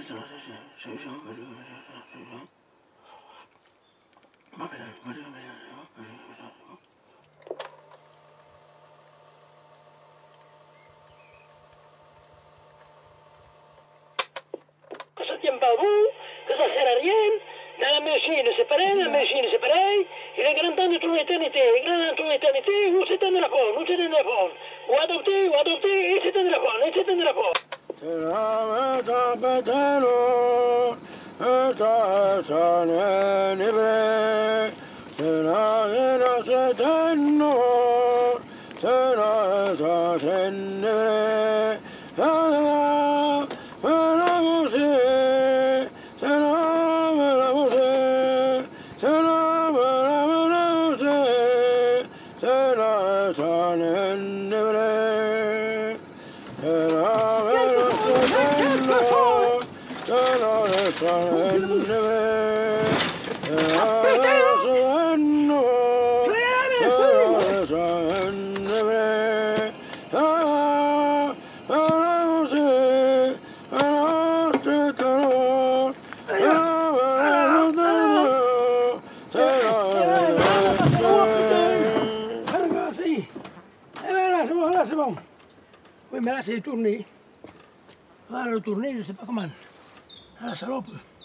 Que ça tient pas vous, que ça sert à rien. Dans la médecine, c'est pareil, la médecine, c'est pareil. Il est grand temps de trouver l'éternité. Il est grand temps de trouver l'éternité, ou s'éteindre la faune, ou s'éteindre la faune. Ou adopter, et s'éteindre la faune, et s'éteindre la faune. C'est bon. Oui, mais là, c'est tourné. Voilà, le tourner, je ne sais pas comment. Ah, la salope.